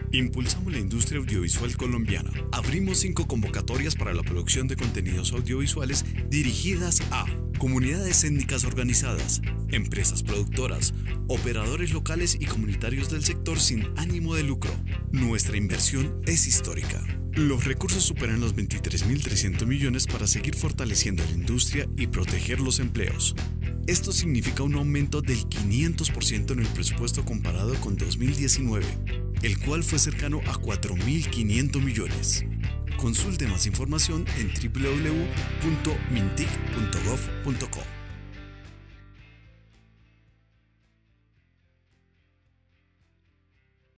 Impulsamos la industria audiovisual colombiana. Abrimos 5 convocatorias para la producción de contenidos audiovisuales dirigidas a comunidades étnicas organizadas, empresas productoras, operadores locales y comunitarios del sector sin ánimo de lucro. Nuestra inversión es histórica. Los recursos superan los 23.300 millones para seguir fortaleciendo la industria y proteger los empleos. Esto significa un aumento del 500% en el presupuesto comparado con 2019, el cual fue cercano a 4.500 millones. Consulte más información en www.mintic.gov.co.